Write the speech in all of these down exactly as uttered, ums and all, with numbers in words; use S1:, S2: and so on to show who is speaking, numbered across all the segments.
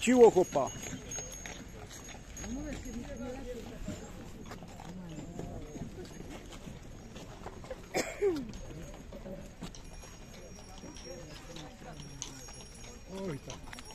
S1: Rzuciło chłopa.
S2: Oj tak.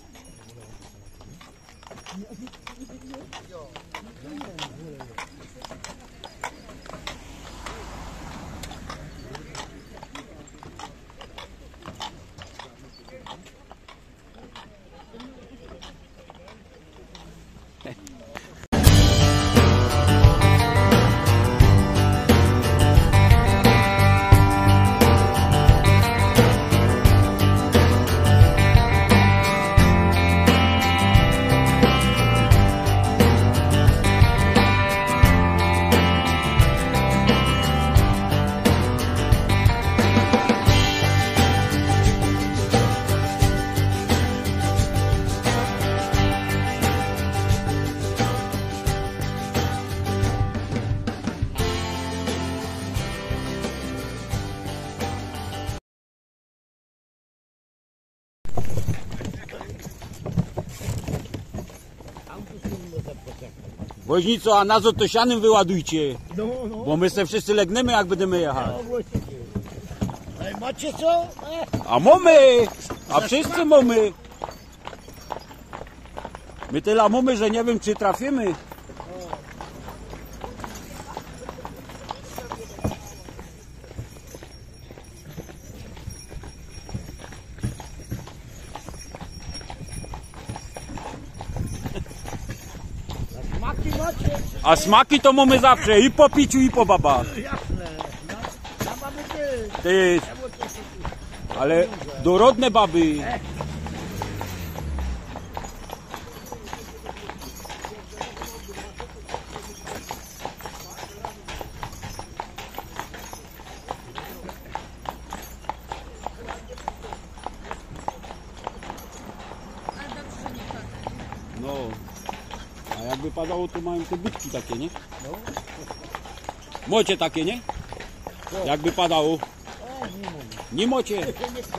S1: Woźnico, a nas to sianem wyładujcie.
S2: No, no.
S1: Bo my se wszyscy legnemy, jak będziemy jechać.
S2: No właśnie. Ale macie co? E?
S1: A mamy! A wszyscy mamy. My tyle mamy, że nie wiem, czy trafimy.
S2: Smaki macie?
S1: A smaki to mamy zawsze, i po piciu, i po babach.
S2: Jasne. Na, na mamy ty.
S1: Ty, ale dorodne baby. No, a jakby padało, to mają te budki takie, nie?
S2: No.
S1: Mocie takie, nie? Jakby padało.
S2: E, nie mam.
S1: Nie mocie.
S2: Nie chcę.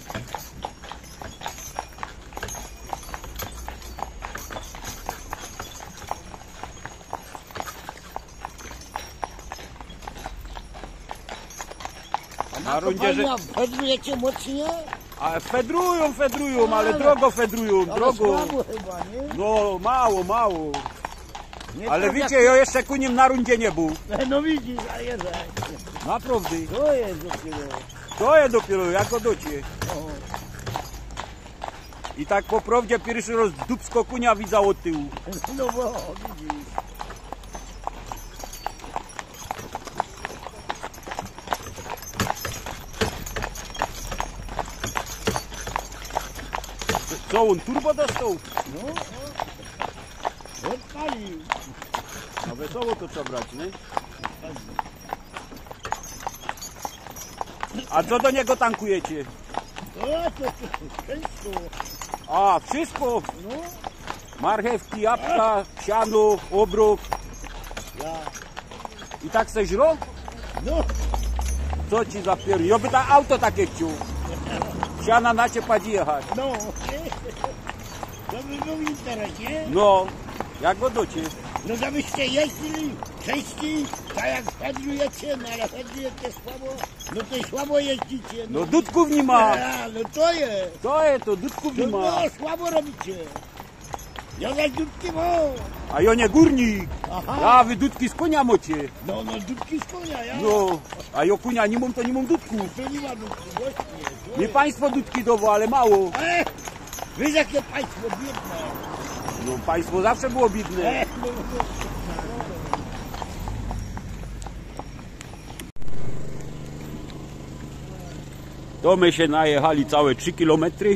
S1: Na rundzie, że...
S2: Fedrujecie mocniej?
S1: A fedrują, fedrują, ale drogo fedrują, drogo.
S2: Ale słabo chyba, nie?
S1: No, mało, mało.
S2: Nie
S1: Ale
S2: tak
S1: wiecie, ja jeszcze kuniem na rundzie nie był.
S2: jak... No widzisz, a jest.
S1: Naprawdę.
S2: To jest dopiero.
S1: To jest dopiero, jak odocie.
S2: O.
S1: I tak po prawdzie pierwszy raz dupsko kunia widzę od tyłu.
S2: No bo, widzisz.
S1: Co, on turbo dostał?
S2: No, o. Odpalił.
S1: A wesoło to trzeba brać, nie? A co do niego tankujecie?
S2: O, to, to, to wszystko.
S1: A, wszystko.
S2: No,
S1: Marchewki, jabłka, siano, obrok.
S2: ja.
S1: I tak se żro?
S2: No,
S1: Co ci za pier... Ja by ta auto takie chciał. Siana na cię padzi jechać.
S2: no. To by był interes, nie?
S1: No, jak go docie?
S2: No to byście jeździli częściej, tak jak fedrujecie, no ale fedrujecie słabo, no to słabo jeździcie.
S1: No dudków nie ma.
S2: A, no to jest.
S1: To jest to, dudków
S2: No,
S1: nie ma.
S2: no słabo robicie. Ja za dudki mam.
S1: A ja nie górnik.
S2: Aha.
S1: Ja wy dudki z konia mocie.
S2: No, no dudki z konia, ja.
S1: No, a ja konia nie mam, to nie mam dudków.
S2: To nie ma dudki, właśnie. to
S1: Nie
S2: jest.
S1: państwo dudki dowo, ale mało.
S2: E, wy jakie państwo biedne.
S1: No państwo zawsze było biedne.
S2: E, no, no.
S1: To my się najechali całe trzy kilometry.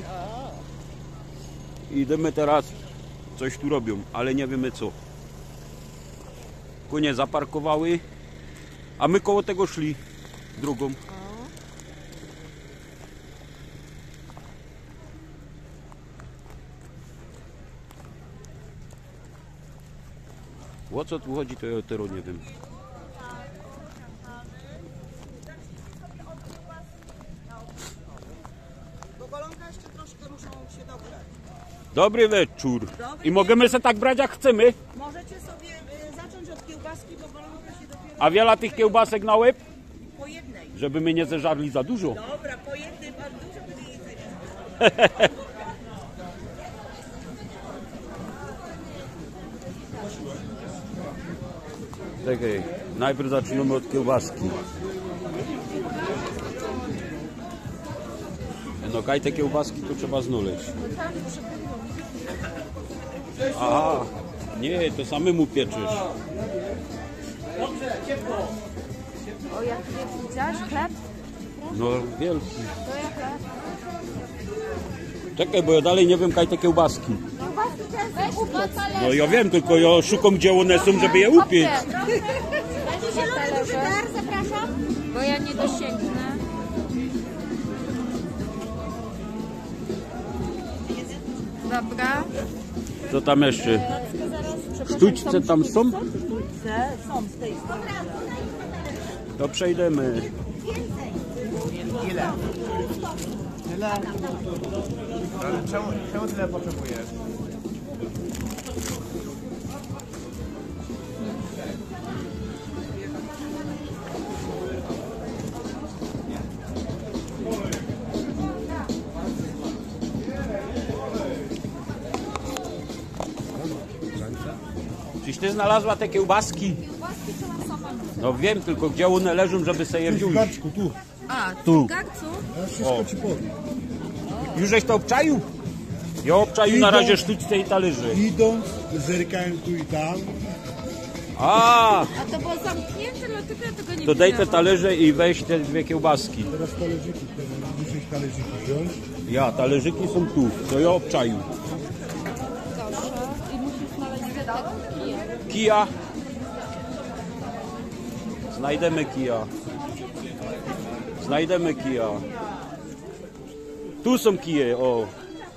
S1: I idziemy teraz, coś tu robią, ale nie wiemy co. Konie zaparkowały, a my koło tego szli drugą. O co tu chodzi, to ja teraz nie wiem.
S3: Bo golonka jeszcze troszkę muszą się dograć.
S1: Dobry wieczór.
S3: Dobry
S1: I możemy se tak brać jak chcemy?
S3: Możecie sobie y, zacząć od kiełbaski, bo bolonka się dopiero
S1: A wiele tych kiełbasek na łeb?
S3: po jednej.
S1: Żeby my nie zeżarli za dużo.
S3: Dobra, po jednej, pan dużo będzie jedzenia.
S1: Czekaj, najpierw zaczniemy od kiełbaski. No kaj te kiełbaski to trzeba znaleźć. Aha, nie, to samemu pieczysz.
S4: O, jak nie widziałeś chleb?
S1: No wielki.
S4: To jak chleb?
S1: Czekaj, bo ja dalej nie wiem kaj te kiełbaski.
S4: Kiełbaski często upiec.
S1: No ja wiem, tylko ja szukam gdzie one są, żeby je upiec.
S4: Zielony duży dar, zapraszam. Bo ja nie dosięgnę. Dobra.
S1: Co tam jeszcze? Sztućce tam są?
S3: Sztućce są z tej strony.
S1: To przejdziemy.
S5: Ile? Tyle? Ale czemu, czemu tyle potrzebujesz?
S1: Czyś ty znalazła te kiełbaski? No wiem, tylko gdzie one leżą, żeby sobie je wziąć.
S2: Garczku, tu.
S4: A,
S1: Tu.
S4: garcu?
S2: Ja wszystko ci powiem.
S1: Już żeś to obczaił? Ja obczaił na razie sztućce i talerzy.
S2: Idąc, zerkałem tu i tam.
S1: A,
S4: A to było zamknięte, dlatego ja tego nie
S1: to daj te
S4: widziałam.
S1: talerze i weź te dwie kiełbaski.
S2: Teraz talerzyki, teraz muszę talerzyki wziąć.
S1: Ja, talerzyki są tu, to ja obczaił.
S4: Proszę. I musisz znaleźć tego kija.
S1: Kija. Znajdziemy kija. Znajdziemy kija. Tu są kije, o.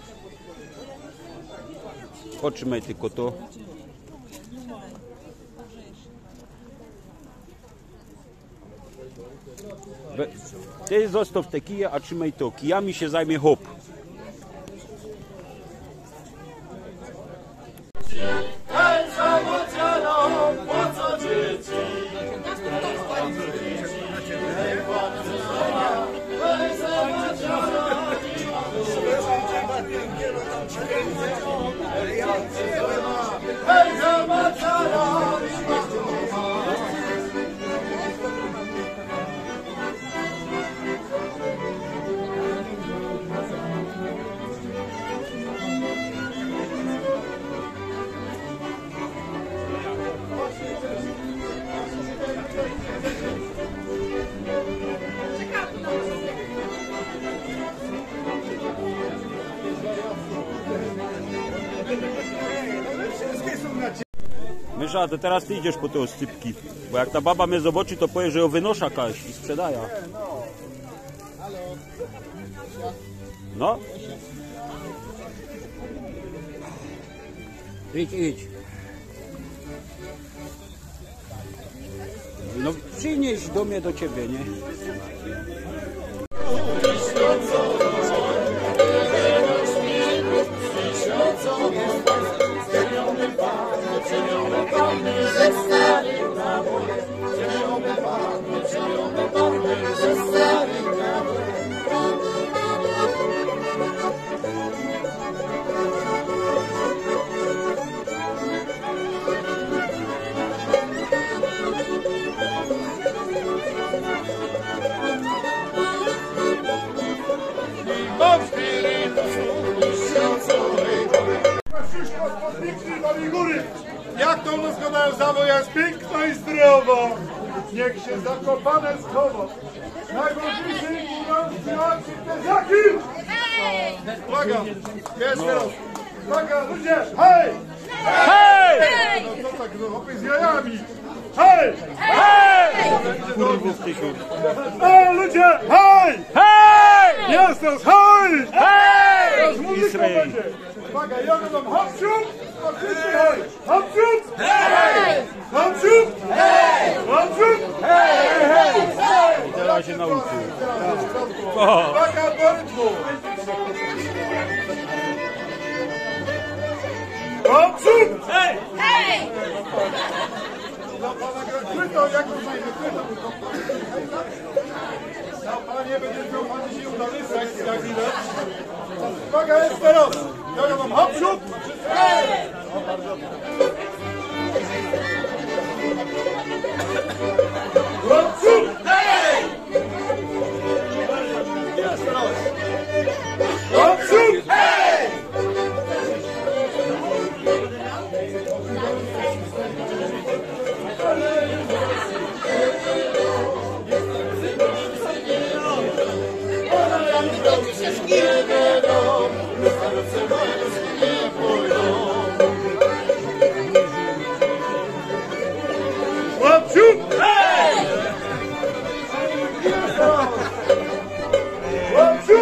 S1: Otrzymaj tylko to. We- Ty zostaw te kije, a trzymaj to. Kijami się zajmie hop. Mysza, to teraz ty idziesz po te oscypki. Bo jak ta baba mnie zobaczy, to powie, że ją wynosza kaś i sprzedaje. No. Idź, idź. No przynieś do mnie, do ciebie, nie?
S6: Jak to doskonale zawo, jest piękno i zdrowo. Niech się zakopane schowa. Najważniejszy mówiący oczy te zaki. Uwaga, jest teraz. Uwaga, ludzie, hej!
S1: Hej!
S6: No co tak, no chłopy z jajami. Hej!
S1: Hej! Kurwa, Tysiu.
S6: Ej, ludzie, hej!
S1: Hej!
S6: Jest teraz, hej!
S1: Hej!
S6: Teraz muzyka
S1: Israel.
S6: będzie. Uwaga, ja będę hopsiup, a wszyscy hej! Hopsiup! Hej! Hopsiup! Hej! Hopsiup! Hej! Hej!
S1: I teraz się nauczył.
S6: Uwaga, do rytmu! Łapców! Hej! Hej! Chwytą, jak to znajdzie? Chwytą. No, panie, będzie miał pan dzisiaj udany seks, jak widać. Uwaga, jest teraz! Ja mam hopsiu! Hej! O, bardzo dobrze. Łapców! Hej! Jest teraz! Łapców! Hej! Łapciu! Hej! Łapciu!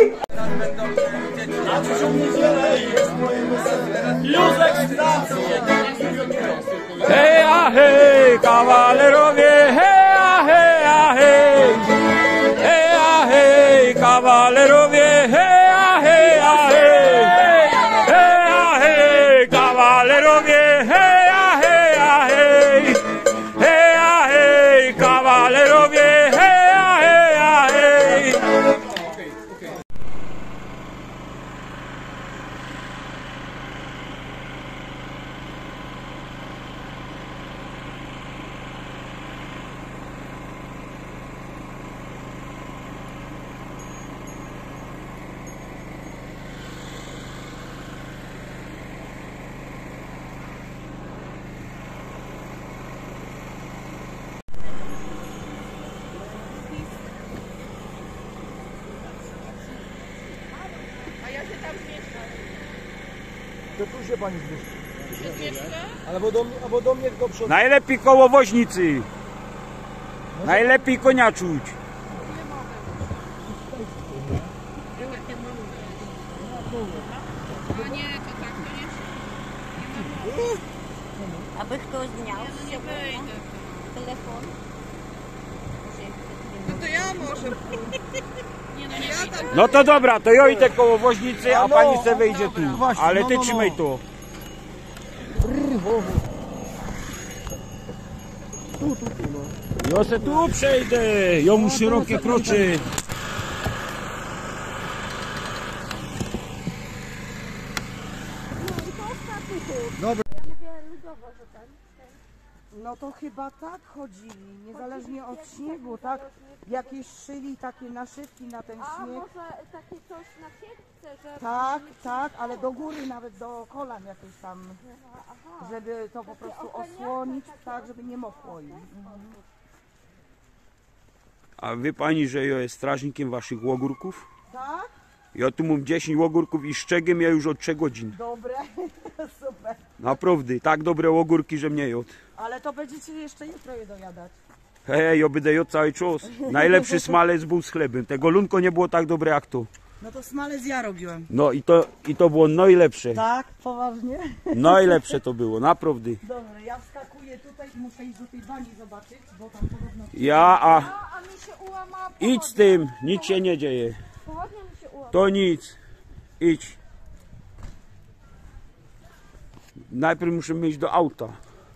S1: Hej, a hej, kawalerowie, hej, a hej, a hej. Hej, a hej, kawalerowie, hej, a hej, a hej. Hej, a hej, kawalerowie, hej, a hej, a hej. Hej, a hej, kawalerowie, hej, a hej, a hej.
S3: A ja się tam zmieszczę.
S5: To tu się pani zmieści. Albo do mnie, albo do mnie do przodu.
S1: Najlepiej koło woźnicy. Najlepiej konia czuć.
S3: A nie, to tak, to nie.
S4: Aby ktoś miał
S3: Nie wyjdę.
S4: telefon.
S3: No to ja może. Nie no, nie ja tam.
S1: No to dobra, to ja idę koło woźnicy, a pani se wejdzie tu.
S5: Właśnie,
S1: Ale
S5: no,
S1: ty
S5: no, no.
S1: trzymaj to.
S5: Tu, tu, tu, no.
S1: Ja se tu przejdę, ja mu szerokie kroczy.
S7: No to chyba tak chodzili, niezależnie od śniegu, tak? Jakieś szyli takie naszywki na ten
S4: A
S7: śnieg.
S4: może takie coś na siatce, że...
S7: Tak, tak, ale do góry nawet do kolan jakieś tam,
S4: Aha.
S7: żeby to po prostu osłonić, tak, żeby nie mokło im. Mhm.
S1: A wie pani, że ja jest strażnikiem waszych łogórków?
S7: Tak?
S1: Ja tu mam dziesięć łogórków i szczegiem ja już od trzech godzin.
S7: Dobre, super.
S1: Naprawdę, tak dobre łogórki, że mnie jod.
S7: Ale to będziecie jeszcze jutro je dojadać.
S1: Hej, ja będę jod cały czas. Najlepszy smalec był z chlebem. Tego lunko nie było tak dobre jak to.
S7: No to smalec ja robiłem.
S1: No i to, i to było najlepsze.
S7: Tak, poważnie?
S1: Najlepsze to było, naprawdę.
S7: Dobra, ja wskakuję tutaj i muszę iść do tej bani zobaczyć, bo tam podobno...
S1: Ja, a
S4: A mi się ułamała
S1: idź z tym, nic się nie dzieje.
S4: pochodnia, mi się ułamała.
S1: To nic, idź. Najpierw musimy iść do auta.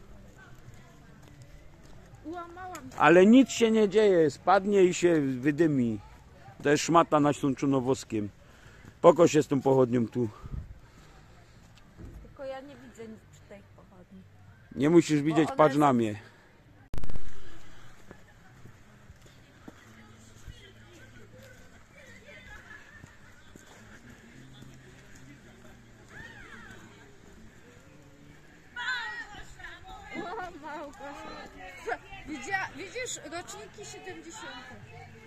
S3: Ułamałam się.
S1: Ale nic się nie dzieje, spadnie i się wydymi. To jest szmata na Ślączunowoskiem. Poko się z tą pochodnią tu.
S4: Tylko ja nie widzę nic przy tej pochodni.
S1: Nie musisz widzieć,
S4: ona
S1: patrz
S4: jest-
S1: na mnie.
S3: Ułamałam. Widzia, widzisz, roczniki siedemdziesiąte.